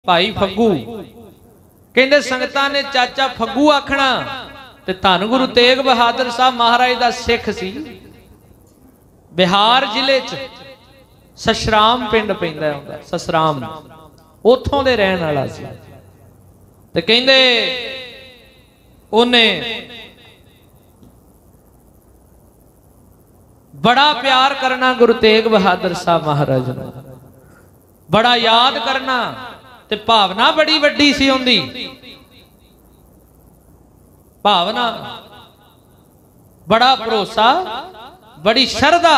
भाई फग्गू कहते संगतां ने चाचा फग्गू आखना ते धन गुरु तेग बहादुर साहब महाराज दा सिख सी। बिहार जिले च ससराम पिंड पैंदा हुंदा, ससराम उत्थों दे रहन वाला सी। ते कहंदे ओने बड़ा प्यार करना गुरु तेग बहादुर साहब महाराज नूं, बड़ा याद करना ते भावना बड़ी वड्डी सी उंदी। भावना बड़ा भरोसा, बड़ी शरधा।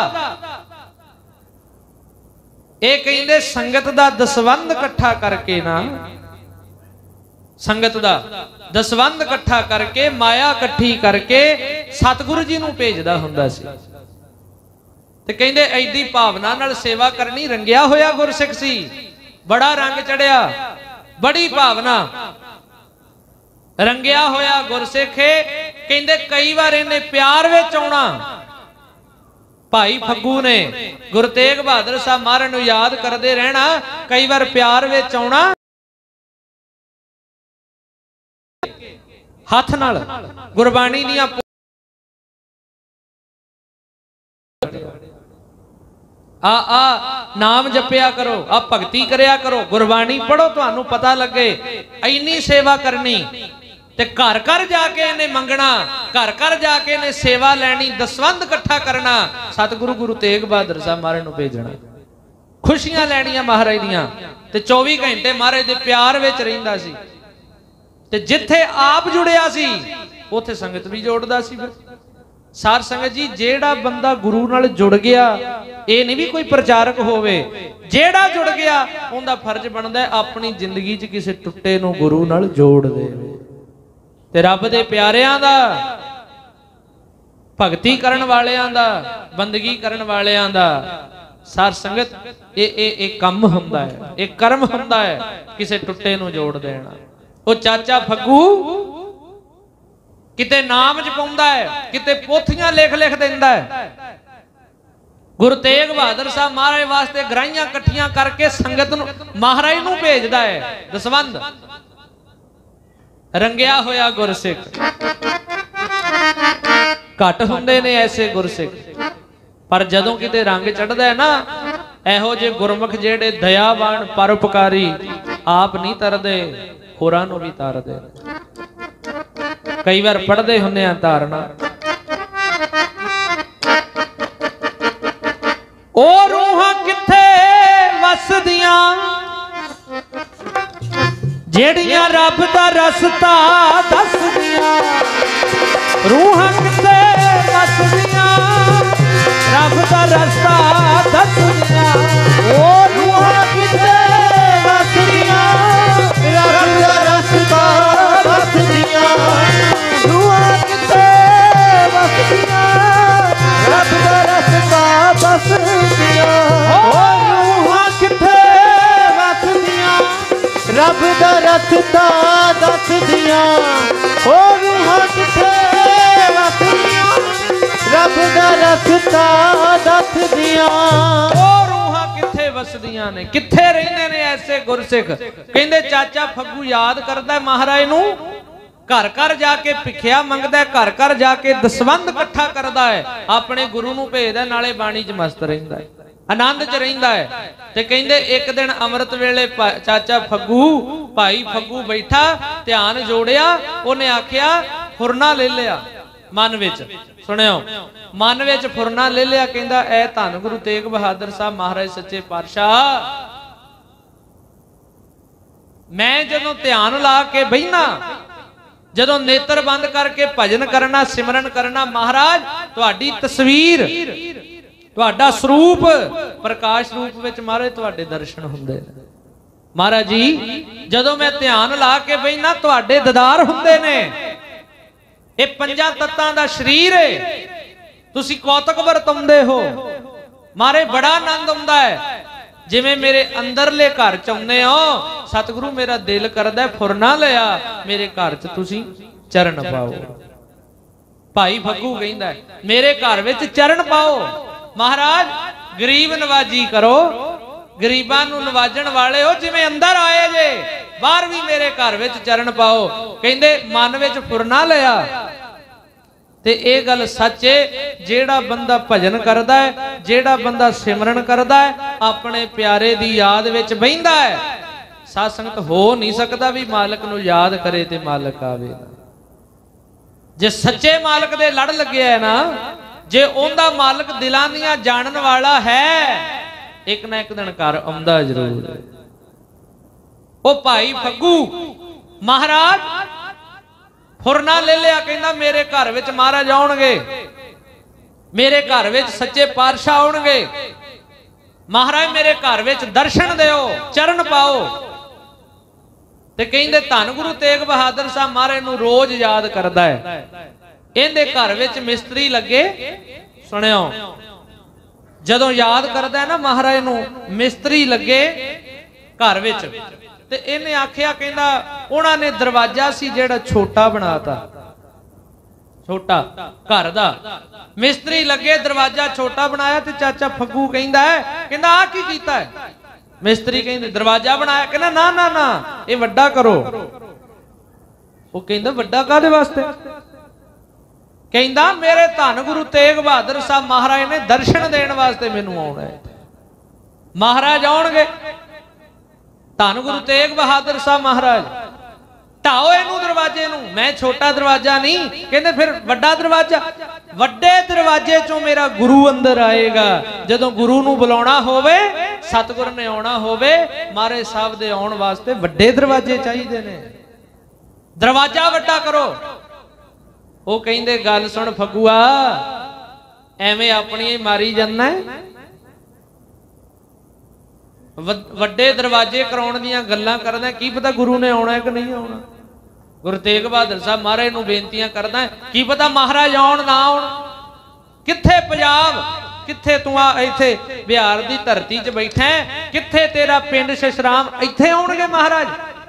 ये कहंदे संगत दा दसवंध इकट्ठा करके ना, संगत दा दसवंध इकट्ठा करके माया इकट्ठी करके सतगुरु जी नूं भेजदा हुंदा सी। ते कहंदे ऐडी भावना नाल सेवा करनी, रंगिया होया गुरसिख सी, बड़ा रंग चढ़िया, बड़ी भावना, रंगिया होया गुरसिख। कहंदे कई बार इन्हें प्यार विच आउणा। भाई फग्गू ने गुरु तेग बहादुर साहब महाराज नूं याद करदे रहना, कई बार प्यार विच आउणा, हथ नाल गुरबाणी दीआं आ नाम जपिया करो, आ भगती करया करो, गुरबाणी पढ़ो, तुहानू पता लगे। इन्नी सेवा करनी ते घर घर जाके इन्हें मंगना, घर घर जाके इन्हें सेवा लैनी, दसवंध इकट्ठा करना, सतगुरु गुरु तेग बहादुर साहब महाराज नूं भेजना, खुशियां लैनियां महाराज दीआं। ते 24 घंटे महाराज दे प्यार विच रहिंदा सी। ते जिथे आप जुड़िया सी उथे संगत भी जोड़दा सी। फिर सार संगत जी, जेड़ा बंदा गुरु नाल जुड़ गया, ये नहीं भी कोई प्रचारक होवे, जेड़ा जुड़ गया उनका फर्ज बनता है अपनी जिंदगी च किसी टुट्टे नूं गुरु नाल जोड़ दे। ते रब दे प्यारियां दा, भगती करन वालियां दा, बंदगी करन वालियां दा सार संगत ये काम हुंदा है, ये कर्म हुंदा है, किसी टुट्टे नूं जोड़ देना। वो चाचा फग्गू किते नाम जपाउंदा है, किते पोथियां लिख लिख दिंदा है। गुरु तेग बहादुर साहब महाराज वास्ते गराइयां कट्ठियां करके संगत नूं महाराज नूं भेजदा है दसवंध। रंगिया होया गुरसिख घट हुंदे ने ऐसे गुरसिख, पर जदों किते रंग चढ़दा है ना, एहो जे गुरमुख जेड़े दयावान परोपकारी आप नहीं तरदे, होरां नूं भी तारदे। कई बार पढ़ते हुंदे आ धारना, ओ रूहां किथे वसदियां जेड़ियां रब दा रस्ता दसदियां। रूहां किथे वसदियां रब दा रस्ता दसदियां। ओ रूहां किथे वसदियां रब दा रस्ता दसदियां। रूहां किथे वसदियां रब दा रस्ता दसदियां। ओ रूहां किथे वसदियां रब दा रस्ता दसदियां। ओ रूहां किथे वसदियां रब दा रस्ता दसदियां। ओ रूहां किथे वसदियां ने, किथे रहिंदे ने ऐसे गुरसिख। कहंदे चाचा फग्गू याद करदा महाराज नूं, घर घर जाके भिखिया मंगदा है, घर घर जाके दसवंध इकट्ठा करदा है, अपने गुरु नूं भेजदा, नाले बाणी च मस्त रहिंदा है, आनंद च रहिंदा है। ते कहंदे एक दिन अमृत वेले चाचा फग्गू, भाई फग्गू बैठा, ध्यान जोड़िया, उन्हें आखिया फुरना ले लिया मन विच। सुनियो, मन विच फुरना ले लिया, कहंदा ऐ धन गुरु तेग बहादुर साहब महाराज सच्चे पातशाह, मैं जदों ध्यान ला के बहिना, जदों नेत्र बंद करके भजन करना, सिमरन करना, महाराज तुहाडी तस्वीर, तुहाडा स्वरूप प्रकाश रूप विच महाराज तुहाडे दर्शन हुंदे ने। महाराज जी जदों मैं ध्यान ला के बहिना, तुहाडे दीदार हुंदे ने। ये पंजा तत्तां दा शरीर है, तुसी कौतक वरताउंदे हो, मारे बड़ा आनंद आउंदा है। जिवें मेरे अंदरले घर च आउंदे हो, सतगुरु मेरा दिल करदा फुरना लिया, मेरे घर च तुसी चरण पाओ। भाई फग्गू कहंदा मेरे घर विच चरण पाओ, महाराज गरीब नवाजी करो, गरीबां नूं नवाजण वाले हो, जिवें अंदर आए जे बाहर भी मेरे घर विच चरण पाओ। कहंदे मन विच फुरना लिया ते ये गल सच है। जेड़ा बंदा भजन करदा है, जेड़ा बंदा सिमरन करदा है, अपने प्यारे दी याद विच बहिंदा है, साध संगत हो नहीं सकता भी मालक नूं याद करे ते मालक आवे। जे सच्चे मालक दे लड़ लगे है ना, जे उनका मालक दिलां दियां जानन वाला है, एक ना एक दिन घर आउंदा जरूर। ओ भाई फग्गू महाराज फुरना ले लिया, कहंदा मेरे घर विच महाराज आउणगे, मेरे घर विच सच्चे पातशाह आउणगे, महाराज मेरे घर विच दर्शन दिओ, चरण पाओ। ते कहंदे धन गुरु तेग बहादुर साहब महाराज नूं रोज याद करदा है। इहदे घर विच मिस्त्री लगे, सुणिओ जदों याद करदा है ना महाराज नूं, मिस्त्री लगे घर विच ते इहने आखिया, कहंदा उहनां ने दरवाजा सी जिहड़ा छोटा बनाता, छोटा घर दा मिस्त्री लगे दरवाजा छोटा बनाया। ते चाचा फग्गू कहंदा है, कहंदा आ की कीता है? मिस्त्री कहंदे दरवाजा बनाया। कहंदा ना ना ना ये वड्डा करो। वो कहंदा वड्डा काहदे वास्ते? कहंदा मेरे धन गुरु तेग बहादुर साहब महाराज ने दर्शन देने वास्ते मैनू आउणा है। महाराज आउणगे, धन गुरु तेग बहादुर साहब महाराज ढाओ इनू दरवाजे नू, मैं छोटा दरवाजा नहीं, कहंदे फिर वड्डा दरवाजा। वड्डे दरवाजे चों मेरा गुरु अंदर आएगा। जदों गुरु नू बुलाउणा होवे, सतगुर ने आउणा होवे, महाराज साहब दे आउण वास्ते वड्डे दरवाजे चाहीदे ने, दरवाजा वड्डा करो। वो कहंदे गल सुन फगुआ, एवें अपनी ही मारी जाना है, वड्डे दरवाजे कराउण दीयां गल्लां करदा, की पता गुरु ने आउणा है कि नहीं आउणा। गुरु तेग बहादुर साहब महाराज नूं बेनतियां करदा, की पता महाराज आउण ना आउण। कित्थे पंजाब, कित्थे तूं आ इत्थे बिहार दी धरती च बैठा है, कित्थे तेरा पिंड शशराम, इत्थे आउणगे महाराज?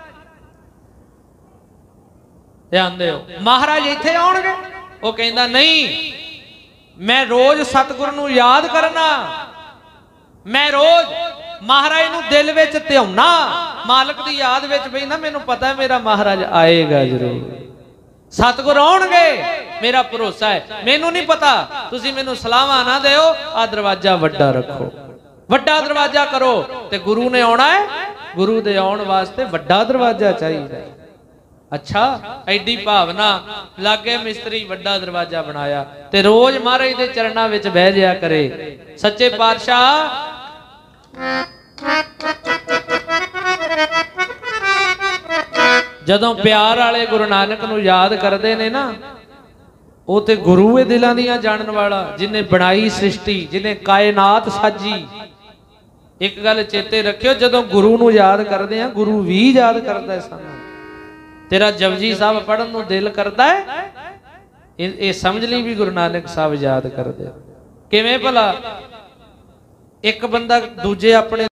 ध्यान दिओ, महाराज इत्थे आउणगे? वो कहंदा नहीं, मैं रोज सतगुर नूं याद करना, मैं रोज महाराज नूं दिल विच ध्याउणा, मालक दी याद विच बैठना, मैनूं पता है मेरा महाराज आएगा जरूर, सतगुर आउणगे, मेरा भरोसा है। मैनूं नहीं पता, तुसीं मैनूं सलाहां ना दिओ, आ दरवाजा वड्डा रखो, वड्डा दरवाजा करो। ते गुरु ने आउणा है, गुरु दे आउण वास्ते वड्डा दरवाजा चाहिए। अच्छा एडी भावना लागे मिस्त्री वड्डा दरवाजा बनाया ते रोज महाराज दे चरणां विच बह जाया करे। सच्चे पातशाह जदों प्यार वाले गुरु नानक नूं याद करदे ने ना, वो ते गुरु है दिलां दियां जानन वाला, जिन्हें बनाई सृष्टि, जिन्हें कायनात साजी। एक गल चेते रखियो, जदों गुरु नूं याद करदे आ, गुरु भी याद करदा है सानूं। तेरा जपजी साहब पढ़न नूं दिल करदा है, ये समझ ली भी गुरु नानक साहब याद करदे। किवें भला? एक बंदा दूजे अपने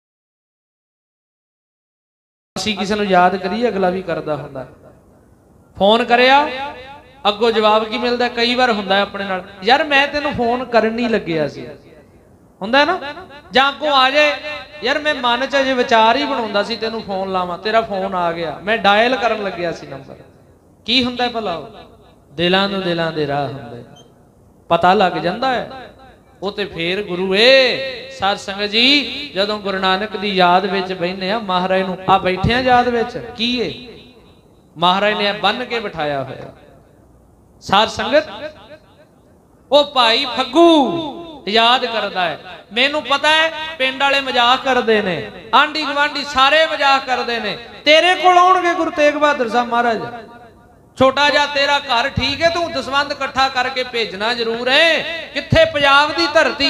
किसी नूं याद करिए, अगला भी करदा हुंदा। फोन करिया, अगों जवाब की मिलदा? कई बार हुंदा अपने नाल, यार मैं तेनों फोन करन नहीं लग्या सी, हुंदा ना? जां को आ जाए, यार मैं मन च अजे विचार ही बनाउंदा सी तेनों फोन लावां, तेरा फोन आ गया, मैं डायल करन लग्या सी नंबर। की हुंदा भला? दिलां नूं दिलां दे राह हुंदे, पता लग जांदा है। वो ते फिर गुरु साध संगत जी, जदों गुरु नानक दी याद विच बहिने आ, महाराज नूं आ बैठे आ याद विच, की है महाराज ने बन के बिठाया होया। साध संगत ओ भाई फग्गू याद करदा है, मैनू पता है पिंड वाले मजाक करते ने, आंडी गवांडी सारे मजाक करते ने, तेरे कोल आउणगे गुरु तेग बहादुर साहब महाराज, छोटा जा तेरा घर ठीक है, तू दसवंध इकट्ठा करके भेजना जरूर है। कित्थे पंजाब दी धरती,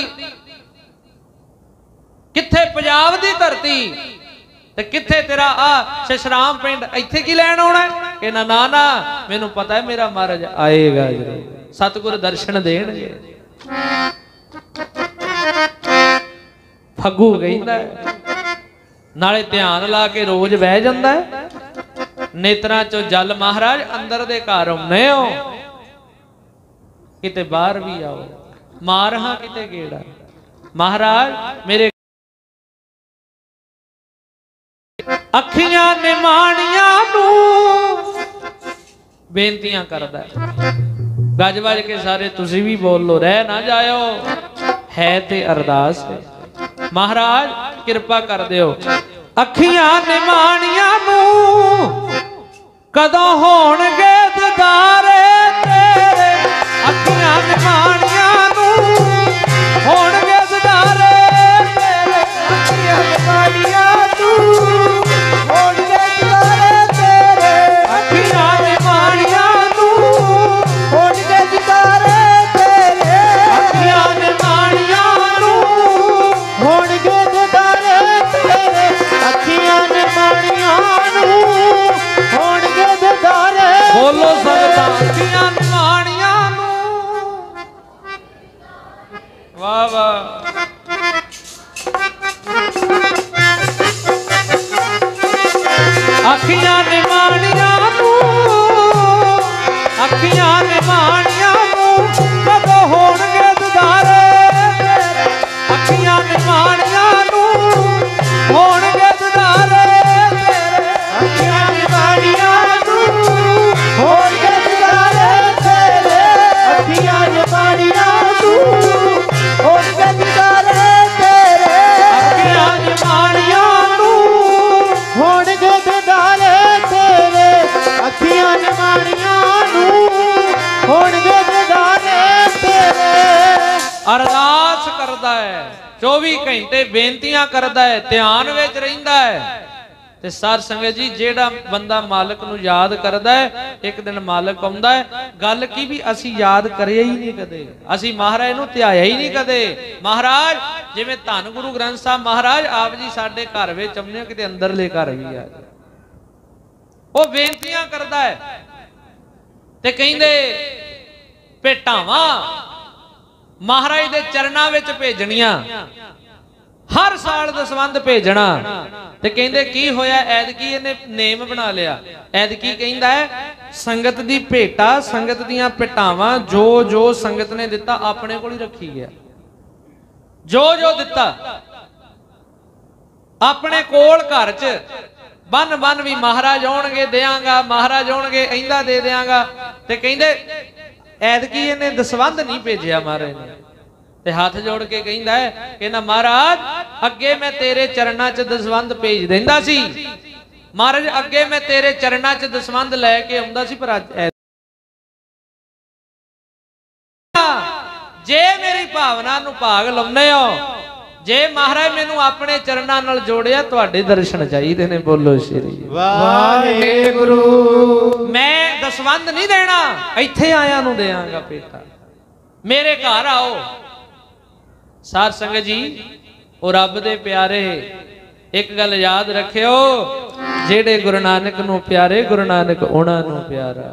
कित्थे पंजाब दी धरती, ते कित्थे तेरा आ शशराम पिंड, इत्थे की लैण आउणा है? कहना ना ना, मैनू पता है मेरा महाराज आएगा जरूर, सतगुर दर्शन देणगे। फग्गू कहंदा नाले ध्यान ला के रोज बह जांदा है, नेत्रां चो जल महाराज अंदर दे घर आउणे हो, किते बाहर भी आओ, मार हां किते गेड़ा महाराज मेरे अखियां निमाणियां नू बेनतियां करदा है। गज वज के सारे तुसी भी बोल लो, रह ना जाओ, है ते अरदास है। महाराज किरपा कर दियो। अखियां निमाणियां नू कदों होणगे दीदारे तेरे, अखियां निमाणियां नू होणगे दीदारे तेरे, अखियां निमाणियां नू होणगे दीदारे तेरे, अखियां निमाणियां नू होणगे दीदारे तेरे, अखियां निमाणियां नू होणगे दीदारे तेरे, अखियां निमाणियां नू होणगे दीदारे। बोलो संगतां अखियां निमाणियां नू, वाह वाह। अखियां निमाणियां नू, अखियां निमाणियां नू कदों होणगे दीदारे तेरे, अखियां निमाणियां नू होणगे दीदारे तेरे, अखियां निमाणियां नू होणगे दीदारे तेरे, अखियां निमाणियां नू होणगे दीदारे तेरे, अखियां निमाणियां नू होणगे दीदारे तेरे, अखियां निमाणियां नू होणगे दीदारे तेरे। अरदास करदा है, 24 घंटे बेनतियां करदा है, ध्यान विच रहिंदा है। ते सार संगत जी जेड़ा बंदा मालिक नूं याद करदा है, एक दिन मालिक आउंदा है। गल की भी असी याद करिया ही नहीं कदे, असी महाराज नूं ध्याया ही नहीं कदे। महाराज जिवें धन गुरु ग्रंथ साहब महाराज आप जी साडे घर विच आउंदे, किते अंदरले घर भी आ ओ बेनतियां करदा है ते कहिंदे भेटावां महाराज दे चरणां विच भेजणियां, हर साल दसवंध भेजना। ते कहंदे की होया, ऐदकी इहने नेम बना लिया। ऐदकी कहंदा है संगत दी भेटा, संगत दियां भेटावां जो जो संगत ने दिता अपने कोल ही रखी गया, जो जो दिता अपने कोल घर च बन बन भी महाराज आउणगे देआंगा, महाराज आउणगे इंदा दे देआंगा। ते कहंदे ऐदकी इहने दसवंध नहीं भेजिया महाराज ने, ते हाथ जोड़ के कहंदा है कहना महाराज अगे मैं तेरे चरणा च दसवंध भेज देंदा सी, महाराज अगे मैं तेरे चरणा च दसवंध लैके आउंदा सी, पर अज जे मेरी भावना नूं भाग लाउने हो, जे महाराज मैनू अपने चरणा नाल जोड़िया, तुहाडे दर्शन चाहिए ने। बोलो श्री वाहिगुरू। मैं दसवंध नहीं देना, इत्थे आया नूं देआंगा बेटा, मेरे घर आओ। सार संगत जी और रब दे प्यारे एक गल याद रखियो, जेड़े गुरु नानक नूं प्यारे, गुरु नानक उन्हां नूं प्यारा।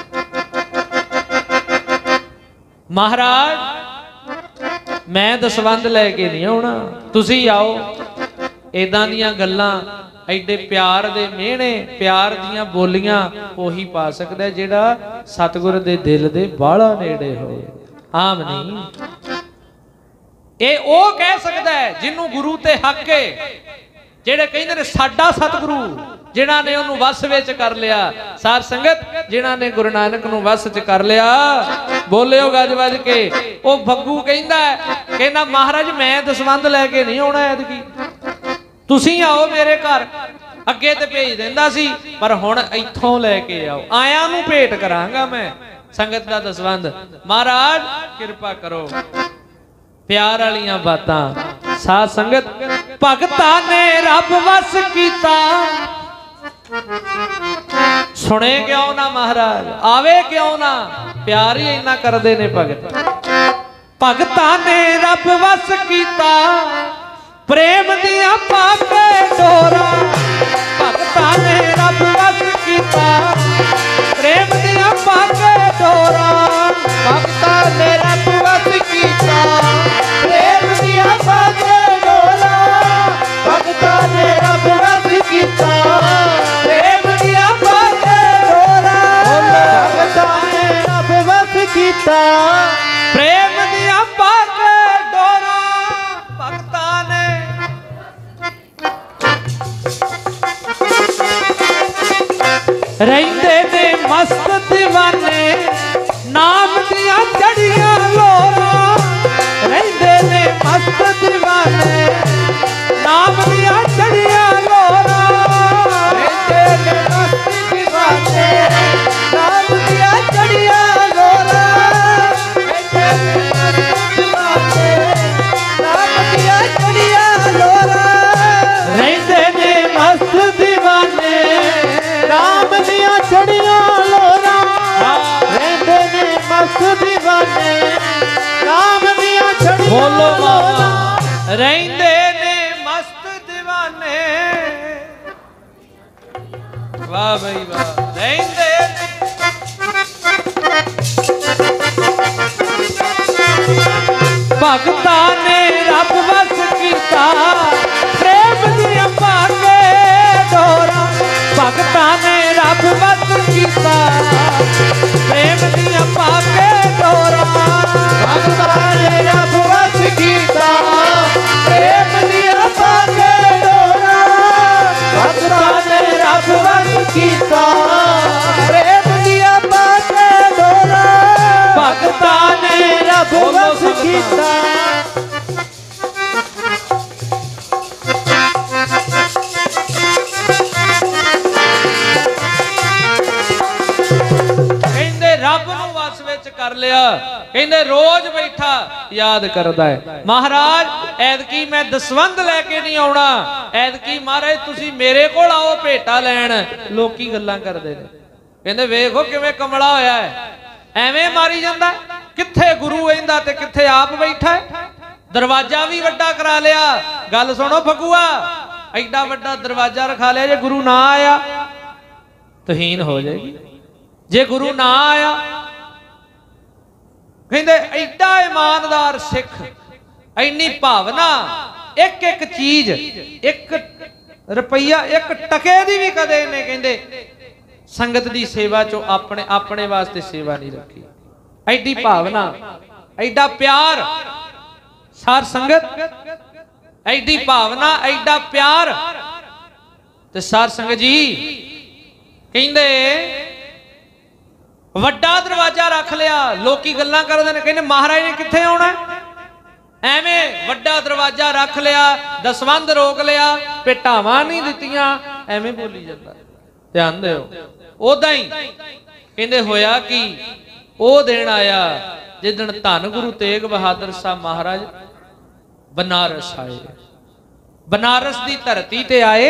महाराज मैं दसवंध लैके नहीं आउणा, तुसी आओ। इदां दीयां गल्लां एडे प्यार दे मेहणे, प्यार दीयां बोलियां ओही पा सकदा है जेड़ा सतगुर दे दिल दे बाला नेड़े होए, आम नहीं। ये ओ कह सकता है जिन्हों गुरु ते हक है, जेड़े कहंदे ने साडा सतगुरु, जिन्हां ने उन्होंने वस विच कर लिया। सार संगत जिन्हां ने गुरु नानक नूं वस च कर लिया, बोलियो गज वज के। ओ भग्गू कहंदा है, कहना महाराज मैं दसवंध लैके नहीं आउणा, ऐदकी तुसीं आओ मेरे घर। अगे ते भेज दिंदा सी, पर हुण इत्थों लैके आओ, आया नूं भेंट करांगा मैं संगत दा दसवंध। महाराज किरपा करो। प्यार वालियां बातां साध संगत, भगतां ने रब वस कीता, सुने क्यों ना महाराज, आवे क्यों ना, प्यार ही इन्ना करदे ने भगत। भगतां ने रब वस कीता, प्रेम दिया पाके डोरा। भगतां ने रब वस कीता, प्रेम दिया पाके डोरा। भगतां ने रब वस कीता, प्रेम दिया पाके डोरा। भगतां ने रब वस कीता, प्रेम दिया पाके डोरा। भगतां ने रब वस कीता, प्रेम दिया पाके डोरा। भगतां ने रहिंदे ने मस्त दीवाने नाम दिया चढ़िया लोरा रहिंदे ने मस्त दीवाने नाम दिया चढ़िया लोरा रहिंदे ने मस्त दीवाने नाम दिया चढ़िया लोरा रहिंदे ने मस्त दीवाने नाम दिया चढ़िया लोरा रहिंदे ने मस्त दीवाने नाम दिया चढ़िया लोरा रहते ने मस्त दीवाने नाम दिया चढ़िया बोलो लोरा रहते ने मस्त दीवाने वाह भाई वाह रहते भगता ने रब वस कीता प्रेम दिया पाके डोरा भगता ने रब वस कीता प्रेम दिया पाके डोरा भगता ने रब वस कीता प्रेम दिया पाके डोरा भगता ने रब वस कीता प्रेम दिया पाके डोरा भगता ने रब वस कीता कर लिया कहते रोज बैठा याद करता है महाराज ऐदकी मैं दसवंध लैके नहीं आना ऐदकी महाराज तुसी मेरे को आओ भेटा लैन लोकी गल्लां करदे ने कहते वेखो किवें कमला होया है एवें मारी जांदा कित्थे गुरु इंदा ते कित्थे आप बैठा है दरवाजा भी वड्डा करा लिया गल सुनो फगुआ एडा वड्डा दरवाजा रखा लिया जे गुरु ना आया तहीन हो जाएगी जे गुरु ना आया कहते एडा ईमानदार सिख इन्नी भावना एक एक चीज एक रुपया एक टके दी भी कदे ने कहते संगत दी सेवा चो अपने अपने वास्ते सेवा नहीं रखी एडी भावना एडा प्यार सार संगत एडी भावना एडा प्यार ते सार संगत जी कहते वड्डा दरवाजा रख लिया लोकी गल्लां करदे ने कहंदे महाराज ने कित्थे आउणा एवें वड्डा दरवाजा रख लिया दसवंध रोक लिया भेटावां नहीं दित्तियां एवें बोली जांदा ध्यान दिओ ओदां ही कहंदे होया कि ओ दिन आया जिदन धन गुरु तेग बहादुर साहब महाराज बनारस आए बनारस दी धरती ते आए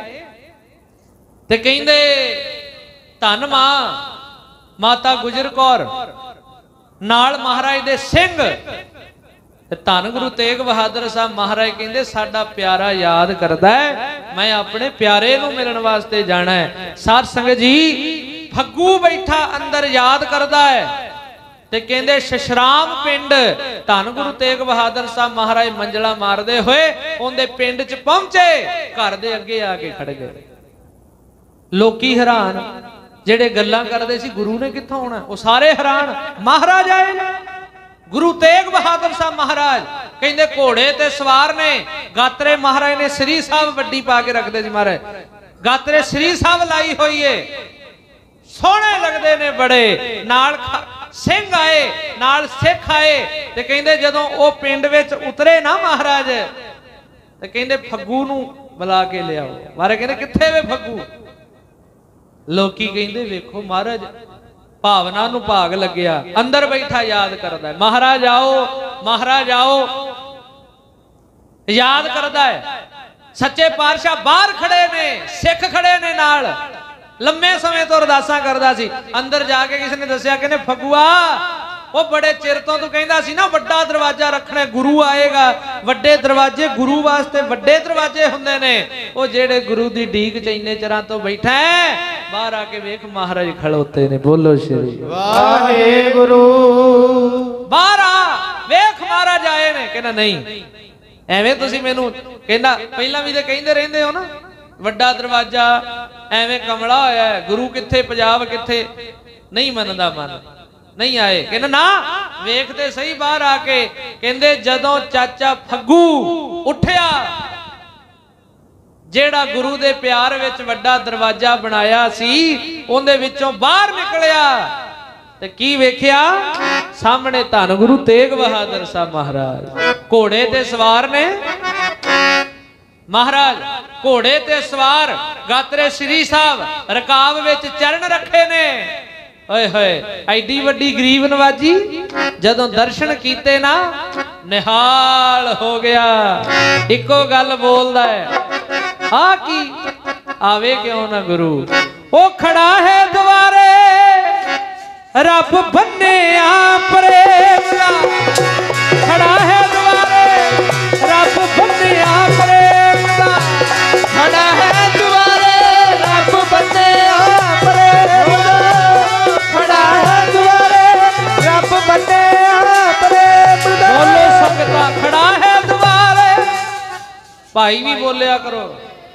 ते कहंदे धन मां माता गुजर कौर नाल महाराज दे सिंह धन गुरु तेग बहादुर साहब महाराज कहंदे साडा प्यारा याद करदा है मैं अपने प्यारे नूं मिलण वास्ते जाना है साध संगत जी फग्गू बैठा अंदर याद करदा है ते कहंदे शशराम पिंड धन गुरु तेग बहादुर साहब महाराज मंजला मारदे होए उहदे पिंड च पहुंचे घर दे अगे आके खड़ गए लोकी हैरान जेड़े गल्लां करदे सी गुरु ने कित्थों आउणा वो सारे हैरान महाराज आए गुरु तेग बहादुर साहब महाराज कहंदे घोड़े ते सवार ने गात्रे महाराज ने श्री साहब वड्डी पा के रखदे सी महाराज गात्रे श्री साहब लाई होई है सोहणे लगदे ने बड़े नाल सिंह आए नाल सिख आए ते कहंदे जदों ओ पिंड विच उतरे ना महाराज ते कहंदे फग्गू नूं बुला के लिआओ महाराज कहंदे कित्थे वे फग्गू लोकी कहंदे वेखो महाराज भावना नूं भाग लग्या अंदर बैठा याद करदा है महाराज आओ याद करदा है सच्चे पातशाह बाहर खड़े ने सिख खड़े ने नाल लंबे समय तो अरदासां करदा सी अंदर जाके किसी ने दस्सिया कहने फगुआ वो बड़े चिर तो तू कहंदा सी ना वड्डा दरवाजा रखना गुरु आएगा वड्डे दरवाजे गुरु वास्ते वड्डे दरवाजे हुंदे ने वो जेड़े गुरु दी ढीक च इन्ने चिरां तो बैठा है बाहर आके वेख महाराज खड़ोते ने बोलो श्री वाहेगुरु बाहर आ वेख महाराज आए ने कहना नहीं एवें तुसी मैनू कहंदा पहला भी ते कहंदे रहिंदे हो ना वड्डा दरवाजा एवें कमला होया है गुरु कित्थे पंजाब कित्थे नहीं मनदा मन नहीं आए कहना ना वेखते सही बाहर आके कहंदे जदों चाचा फग्गू उठिया ਜਿਹੜਾ ਗੁਰੂ ਦੇ ਪਿਆਰ ਵਿੱਚ ਵੱਡਾ ਦਰਵਾਜ਼ਾ ਬਣਾਇਆ ਸੀ ਉਹਦੇ ਵਿੱਚੋਂ ਬਾਹਰ ਨਿਕਲਿਆ ਤੇ ਕੀ ਵੇਖਿਆ? ਸਾਹਮਣੇ ਧੰਨ ਗੁਰੂ ਤੇਗ ਬਹਾਦਰ ਸਾਹਿਬ ਮਹਾਰਾਜ ਘੋੜੇ ਤੇ ਸਵਾਰ ਨੇ। महाराज घोड़े ते सवार गात्रे श्री साहब रकाब विच चरण रखे ने। ओए होए एडी वड्डी गरीब नवाजी जदों दर्शन कीते ना निहाल हो गया। इको गल बोलदा है आ की आवे क्यों ना गुरु ओ खड़ा है द्वारे रब बन्ने प्रेम दा। खड़ा है द्वारे रब बन्ने प्रेम दा। खड़ा है द्वारे रब बन्ने प्रेम दा। खड़ा है द्वारे रब बन्ने प्रेम दा। बोलो संगता खड़ा है द्वारे। भाई भी बोलिया करो।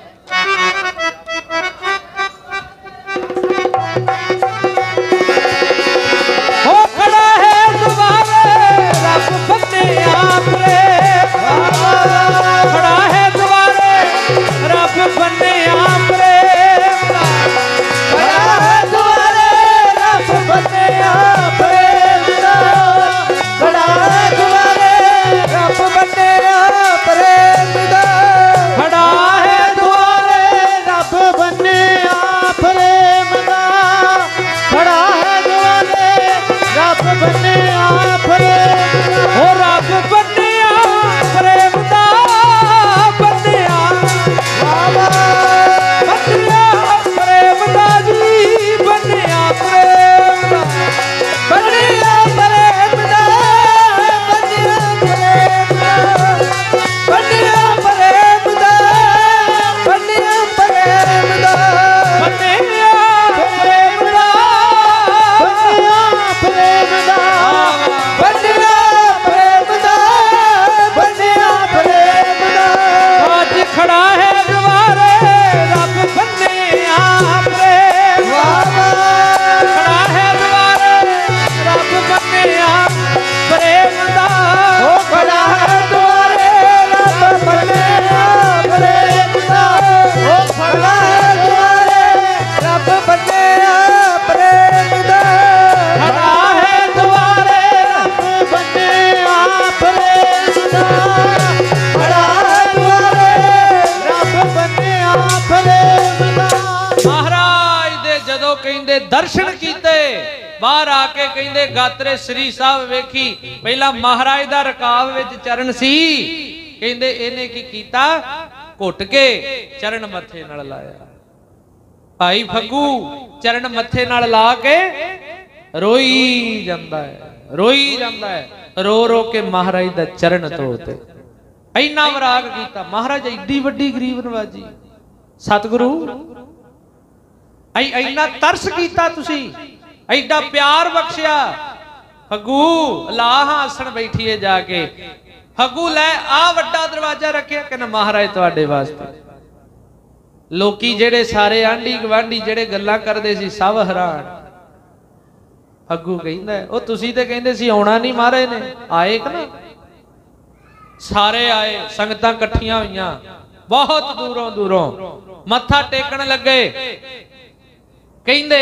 दर्शन कीते बाहर आके कहंदे गात्रे श्री साहब वेखी पहला महाराज दा रकाब विच चरण सी कहंदे इहने की कीता घुट के चरण मथे नाल लाया। भाई फग्गू चरण मथे नाल ला के रोई जांदा है रो रो के महाराज दा चरण धोते। इन्ना वराग कीता महाराज एडी वड्डी गरीब नवाजी सतगुरु इन्ना तरस कीता तुसी एडा प्यार बख्शिया। फग्गू ला आसन बैठिए जाके फग्गू लै आ वड्डा दरवाजा रखिया कहना महाराज तुहाडे वास्ते। लोकी जेड़े सारे आंडी गवांडी जेड़े गल्लां करदे सी सब हैरान। फग्गू कहंदा ओ तुसी ते कहंदे सी आउणा नहीं महाराज ने आए कि ना सारे आए संगतां इकट्ठियां होईयां बहुत दूरों दूरों मत्था टेकण लगे। कहंदे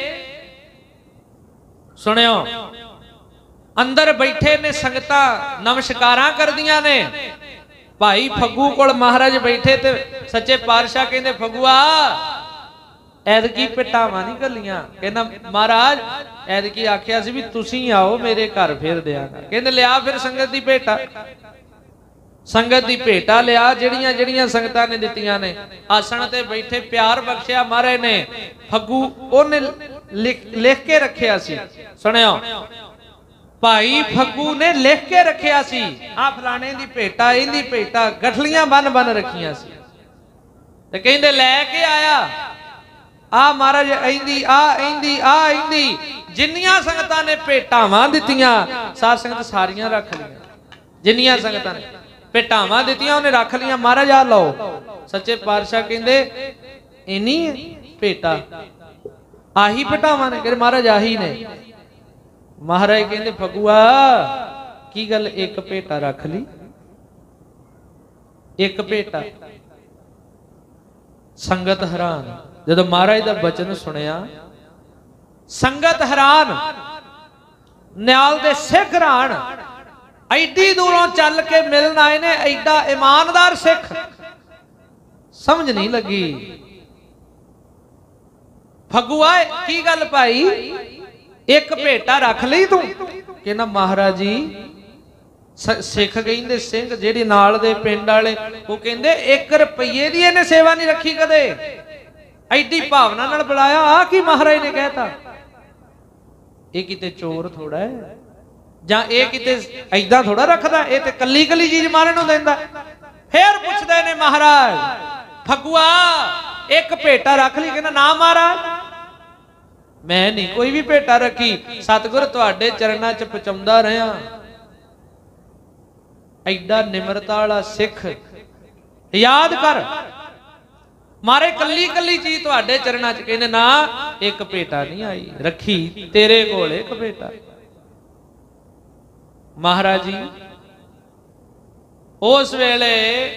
सुनियो अंदर बैठे ने संगतां नमस्कारां करदियां ने। भाई फग्गू कोल महाराज बैठे ते सच्चे पातशाह कहंदे फग्गुआ ऐदकी भेटावां नहीं घल्लियां। कहंदा महाराज ऐदकी आखिया सी भी तुसीं आओ मेरे घर फिर देआंगा। कहंदे लिया फिर संगत दी भेटा। संगत दी भेटा लिया जड़ियां जड़ियां संगतां ने दित्तियां ने। आसन ते बैठे प्यार बख्शिया महाराज ने। फग्गू ओने लिख के रखिया सी। सुनियो भाई फग्गू ने लिख के रखिया सी आ फलाने दी भेटा इंदी भेटा गठलियां बन बन रखियां सी ते कहंदे लैके आया आ महाराज इंदी आ इंदी आ इंदी जिन्नियां संगतां ने भेटावां दित्तियां साध संगत सारियां रख लियां। जिन्नियां संगतां ने भेटावां दित्तियां उन्हें रख लियां। महाराज आ लो। सच्चे पातशाह कहंदे इन्नी भेटा आही भेटावां ने। कहंदे महाराज आही ने। महाराज कहंदे फगुआ की गल एक भेटा रख ली एक भेटा संगत हैरान। जदों महाराज दा बचन सुनिया संगत हैरान, न्याल दे सिख हैरान। एडी दूरों चल के मिलन आए ने, एडा ईमानदार सिख, समझ नहीं लगी। फगुआ की गल भाई, एक भेटा रख ली तू? कहना महाराज जी सिख कहते सिंह जेडी नाल दे पिंड वाले वो कहते 1 रुपये दी इहने सेवा नहीं रखी कदे। एडी भावना नाल बुलाया, आ की महाराज ने कहता? ये किते चोर थोड़ा है, जां ये किते ऐदा थोड़ा रखदा, ये ते कली कली चीज मारन नूं देंदा। फिर पुछदे ने महाराज फगुआ एक भेटा रख ली? कहना ना महाराज मैं नहीं कोई भी भेटा रखी, सतगुर तुहाडे चरणां च पहुंचाउंदा रहा। एडा निमरता वाला सिख, याद कर मारे कली कली चीज तुहाडे चरणां च। कहने ना एक भेटा नहीं आई रखी, तेरे कोल एक भेटा। महाराज जी उस वेले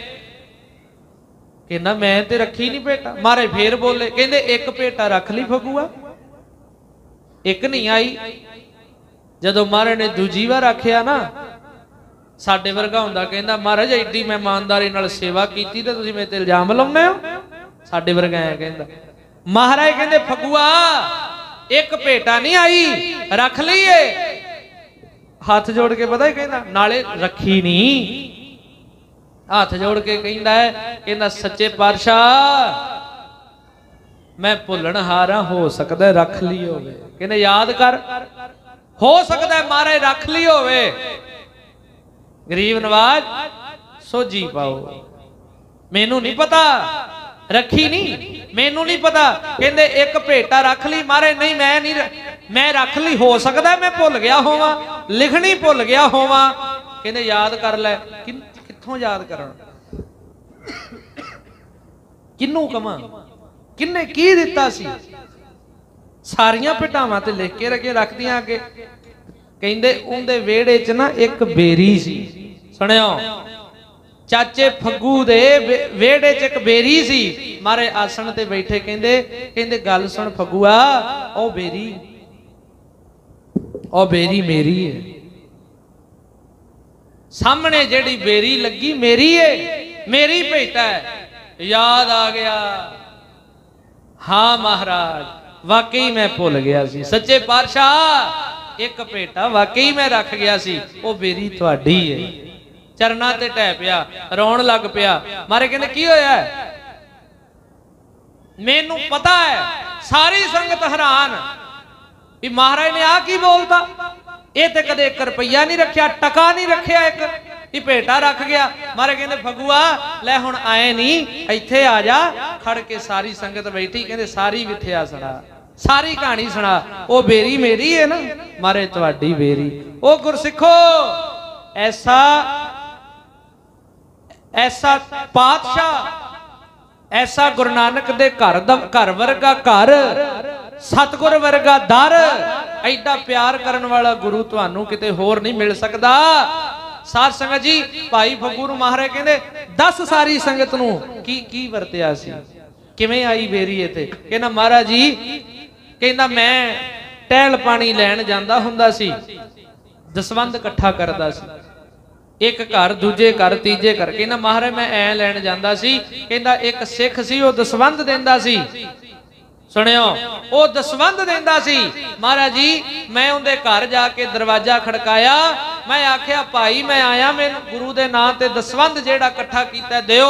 कहना मैं ते रखी नहीं भेटा। महाराज फिर बोले, कहते एक भेटा रख ली फगुआ, एक नहीं आई। जदों महाराज ने दूजी बार आख्या ना, साडे वर्गा हुंदा कहंदा महाराज एडी मैं ईमानदारी नाल सेवा कीती ते तुसीं मेरे ते इल्जाम लाउने हो। साडे वर्गा ऐ कहंदा। महाराज कहंदे फगुआ एक भेटा नहीं आई, रख लईए। हाथ जोड़ के पता ही कहंदा, नाले रखी नहीं। हाथ जोड़ के कहंदा है, कहंदा सच्चे पातशाह मैं भुलणहारा, हो सकदा रख ली होवे। कहंदे याद कर, हो सकदा है महाराज रख ली होवे। गरीब नवाज सोझी पाओ, मैनू नहीं पता रखी नहीं, मैनू नहीं पता। कहंदे एक भेटा रख ली महाराज, नहीं मैं नहीं, मैं रख ली, हो सकदा है मैं भुल गया होवां, लिखनी भुल गया होवां। कहंदे याद कर लै। कित्थों याद करन, किन्नू कवां, किन्ने की दिता सी? सारियां भेटावां ते लिख के रखे रखदियां अगे। कहंदे उहदे वेड़े च ना एक बेरी सी, सुनियो चाचे फग्गू दे वेड़े च एक बेरी सी। मारे आसन ते बैठे कहंदे, कहंदे गल सुन फग्गूआ, ओ बेरी मेरी है, सामने जेड़ी बेरी लगी मेरी है, मेरी भेटा है। याद आ गया, हाँ महाराज वाकई मैं भुल गया सी, सच्चे पातशाह एक भेटा वाकई मैं रख गया सी, वो बेरी तुहाडी है। चरना ते टह पिया, रोन लग पिया। मारे कहने की होया? मैनू पता है, सारी संगत हैरान भी महाराज ने आ की बोलता। ये ते कदे 1 रुपया नहीं रखिया, टका नहीं रखिया, एक भेटा रख गया। मारे कहने फगुआ ले हुण आए नहीं, इत्थे आ जा। खड़ के सारी संगत बैठी, कहते सारी विथया सुना, सारी कहानी सुना। वो बेरी मेरी है ना? मारे तुहाडी बेरी। ओ गुरसिखो ऐसा ऐसा पातशाह, ऐसा गुरु नानक दे घर वर्गा घर, सतगुर वर्गा दर, एडा प्यार करन वाला गुरु तुहानू किते होर नहीं मिल सकदा। सार संगत जी भाई फग्गू नूं महाराज कहंदे 10 सारी संगत नूं की वरतिया सी, किवें आई बेरी इत्थे? कहना महाराज जी, कहंदा मैं टहल पानी लैण जांदा हुंदा सी, दसवंध इकट्ठा करदा सी, एक घर दूजे घर तीजे घर। कहना महाराज मैं ऐ लैण जांदा सी, कहंदा एक सिख सी वो दसवंध देंदा सी। सुनियो वो दसवंध देंदा सी। महाराज जी मैं उनके घर जाके दरवाजा खड़काया, मैं आख्या भाई मैं आया, मैनू गुरु दे नां ते दसवंध जेड़ा इकट्ठा कीता दिओ।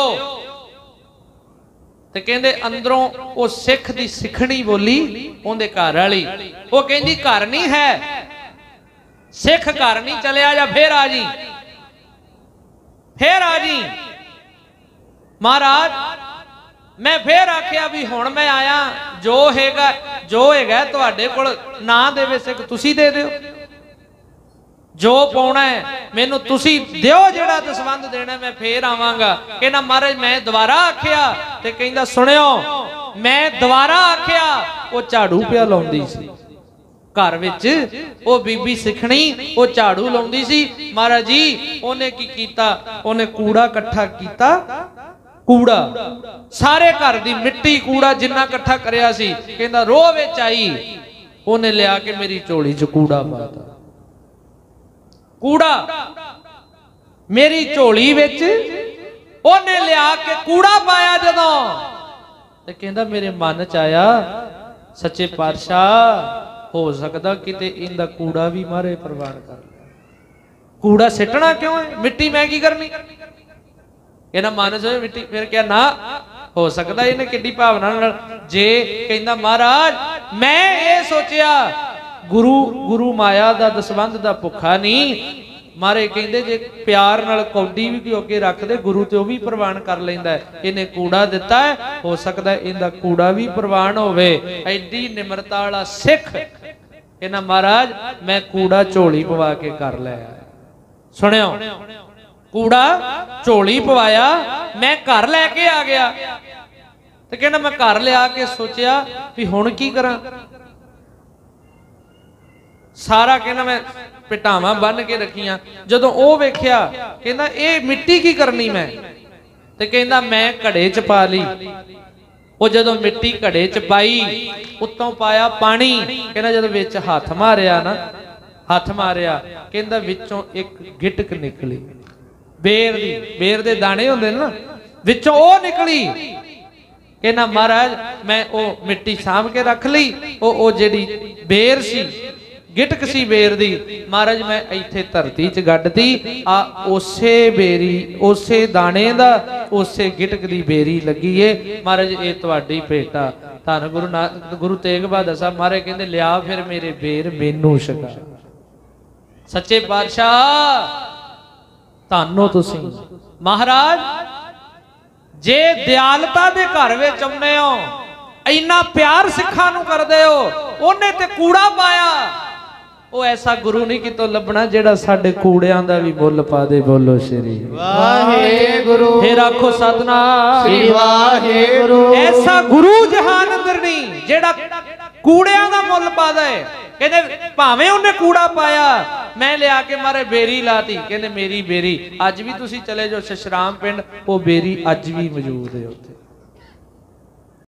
ते कहंदे अंदरों वो सिख दी सिखणी बोली उनके घर वाली, वो कहंदी घर नहीं है, सिख घर नहीं, चले आ जा, फिर आ जी, फिर आ जी। महाराज मैं फिर आख्या भी हुण मैं आया, जो हैगा तुहाडे कोल ना देवे सिख तुसी दे दिओ, जो पाउणा है मैनू तुसी दिओ, जेड़ा दसवंध देना मैं फिर आवांगा। कहना महाराज मैं दोबारा आख्या, ते कहंदा सुनियो मैं दोबारा आख्या, वो झाड़ू पिया लाउंदी सी घर विच, वो बीबी सिखणी वो झाड़ू लाउंदी सी। महाराज जी उन्हें की कीता, उन्हें कूड़ा इकट्ठा कीता कूड़ा सारे घर दी मिट्टी कूड़ा जिन्ना इकट्ठा करिया सी कहंदा रोह विच आई उन्हें लिया के मेरी झोली च कूड़ा पाता। कूड़ा मेरी झोली विच उन्हें लिया के कूड़ा पाया जदों ते कहंदा मेरे मन च आया सच्चे पातशाह हो सकदा किते इंदा कूड़ा भी मारे प्रवान कर लिया। कूड़ा सिटना क्यों है, मिट्टी मैं की करनी, इन्हां मन च मिट्टी। फिर क्या ना हो सकता इन्हें किड्डी भावना जे कहंदा महाराज मैं ये सोचिया गुरु गुरु माया दा दसबंध दा भुखा नहीं मारे कहंदे जे प्यार नाल कौडी भी अगे रख दे गुरु ते भी प्रवान कर लैंदा है। इन्हें कूड़ा दिता है हो सकता है इनका कूड़ा भी प्रवान होवे। एडी निमरता वाला सिख कहना महाराज मैं कूड़ा झोली पवा के कर लिया। सुनियो कूड़ा झोली पवाया मैं घर लैके आ गया ते कहना मैं घर लिया के सोचिया भी हुण की करा। सारा कहना मैं पिटावा बन के रखियां जदों ओ वेख्या कहंदा ए मिट्टी की करनी मैं ते कहंदा मैं घड़े च पा ली। वो जदों मिट्टी घड़े च पाई उत्तों पाया पानी कहंदा जदों विच हाथ मारिया ना हाथ मारिया कहंदा विचों एक गिटक निकली बेर दी। बेर दे दाने हुंदे ना विचों ओ निकली। कहना महाराज मैं ओ मिट्टी साम के रख ली ओ जेड़ी बेर सी गिटक सी बेर दी महाराज मैं इत्थे धरती च गड्डती आ उसे बेरी उसे दाने दा उसे गिटक दी बेरी लगी है महाराज ये तुहाडी भेटा। धन गुरु तेग बहादुर साहब महाराज कहंदे लिया फिर मेरे बेर मैनू छका। सच्चे पातशाह धन्नो तुसीं महाराज जे दयालता दे घर विच आउंदे हो इन्ना प्यार सिखां नूं करदे हो ओने ते कूड़ा पाया। वो ऐसा गुरु नहीं कितों लभना जेड़ा साडे कूड़ियां दा भी मुल पा दे। बोलो श्री वाहेगुरु फिर आखो सतनाम श्री वाहेगुरु। ऐसा गुरु जहान अंदर नहीं जेड़ा कूड़ियां दा मुल पा दे। कहंदे भावें उन्हें कूड़ा पाया मैं लिया के मारे बेरी लाती कहंदे मेरी बेरी अज भी तुसीं चले जाओ शशराम पिंड वो बेरी अज भी मौजूद है उत्थे।